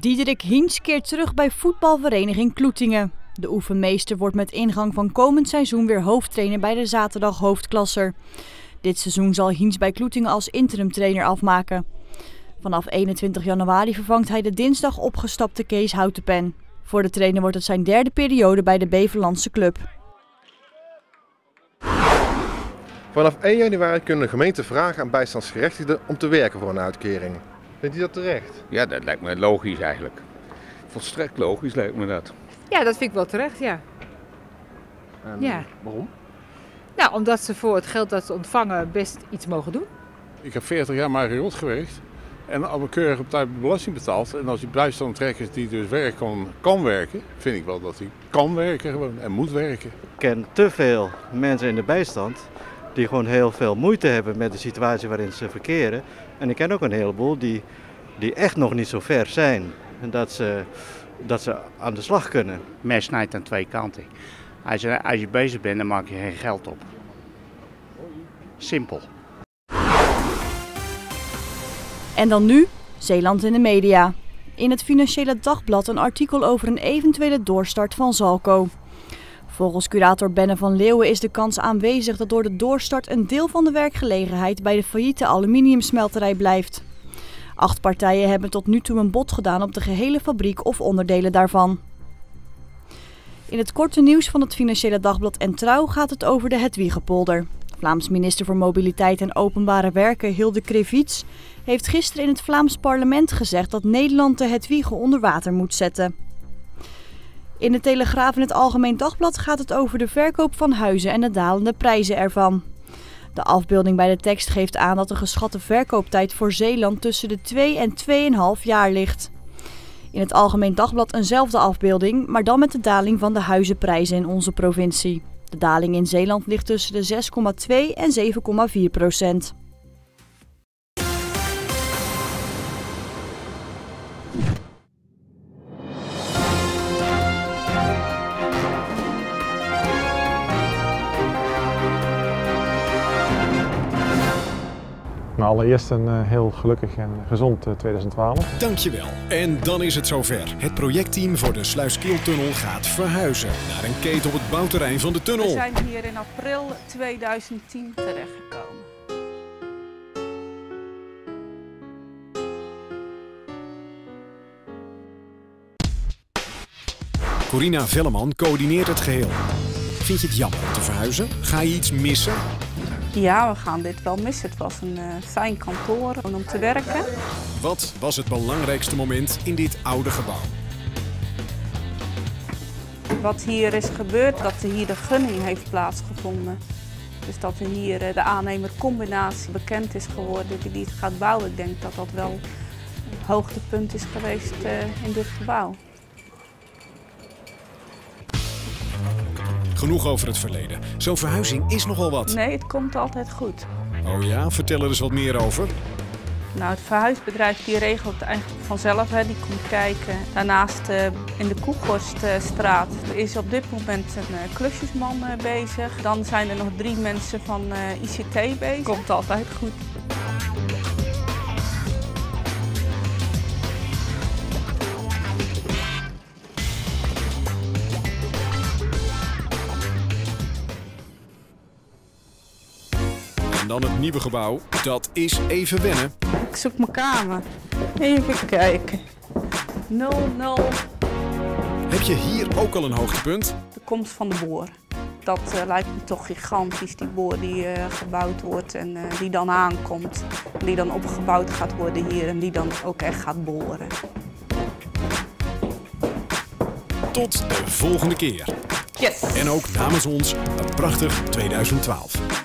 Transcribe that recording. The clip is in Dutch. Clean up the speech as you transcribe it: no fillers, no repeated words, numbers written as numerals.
Diederik Hiens keert terug bij voetbalvereniging Kloetingen. De oefenmeester wordt met ingang van komend seizoen weer hoofdtrainer bij de zaterdag hoofdklasser. Dit seizoen zal Hiens bij Kloetingen als interimtrainer afmaken. Vanaf 21 januari vervangt hij de dinsdag opgestapte Kees Houtenpen. Voor de trainer wordt het zijn derde periode bij de Beverlandse club. Vanaf 1 januari kunnen de gemeenten vragen aan bijstandsgerechtigden om te werken voor een uitkering. Vindt u dat terecht? Ja, dat lijkt me logisch eigenlijk. Volstrekt logisch lijkt me dat. Ja, dat vind ik wel terecht, ja. En Ja. waarom? Nou, omdat ze voor het geld dat ze ontvangen best iets mogen doen. Ik heb 40 jaar Marriott gewerkt en al keurig op tijd belasting betaald. En als die bijstandtrekker die dus kan werken, vind ik wel dat hij kan werken gewoon en moet werken. Ik ken te veel mensen in de bijstand die gewoon heel veel moeite hebben met de situatie waarin ze verkeren. En ik ken ook een heleboel die echt nog niet zo ver zijn en dat ze aan de slag kunnen. Mes snijdt aan twee kanten. Als je bezig bent, dan maak je geen geld op. Simpel. En dan nu, Zeeland in de media. In het Financiële Dagblad een artikel over een eventuele doorstart van Zalco. Volgens curator Benne van Leeuwen is de kans aanwezig dat door de doorstart een deel van de werkgelegenheid bij de failliete aluminiumsmelterij blijft. 8 partijen hebben tot nu toe een bod gedaan op de gehele fabriek of onderdelen daarvan. In het korte nieuws van het Financiële Dagblad en Trouw gaat het over de Hedwiegepolder. Vlaams minister voor Mobiliteit en Openbare Werken Hilde Krevits heeft gisteren in het Vlaams parlement gezegd dat Nederland de Hedwiege onder water moet zetten. In de Telegraaf en het Algemeen Dagblad gaat het over de verkoop van huizen en de dalende prijzen ervan. De afbeelding bij de tekst geeft aan dat de geschatte verkooptijd voor Zeeland tussen de 2 en 2,5 jaar ligt. In het Algemeen Dagblad eenzelfde afbeelding, maar dan met de daling van de huizenprijzen in onze provincie. De daling in Zeeland ligt tussen de 6,2 en 7,4%. Nou, allereerst een heel gelukkig en gezond 2012. Dankjewel. En dan is het zover. Het projectteam voor de Sluiskiltunnel gaat verhuizen naar een keten op het bouwterrein van de tunnel. We zijn hier in april 2010 terechtgekomen. Corina Velleman coördineert het geheel. Vind je het jammer om te verhuizen? Ga je iets missen? Ja, we gaan dit wel missen. Het was een fijn kantoor om te werken. Wat was het belangrijkste moment in dit oude gebouw? Wat hier is gebeurd, dat hier de gunning heeft plaatsgevonden. Dus dat er hier de aannemercombinatie bekend is geworden die het gaat bouwen. Ik denk dat dat wel een hoogtepunt is geweest in dit gebouw. Genoeg over het verleden. Zo'n verhuizing is nogal wat. Nee, het komt altijd goed. Oh ja, vertel er eens wat meer over. Nou, het verhuisbedrijf die regelt het eigenlijk vanzelf. Die komt kijken. Daarnaast in de Koegorststraat is op dit moment een klusjesman bezig. Dan zijn er nog 3 mensen van ICT bezig. Komt altijd goed. En dan het nieuwe gebouw. Dat is even wennen. Ik zoek mijn kamer. Even kijken. 00. Heb je hier ook al een hoogtepunt? De komst van de boor. Dat lijkt me toch gigantisch, die boor die gebouwd wordt en die dan aankomt. Die dan opgebouwd gaat worden hier en die dan ook echt gaat boren. Tot de volgende keer. Yes! En ook namens ons een prachtig 2012.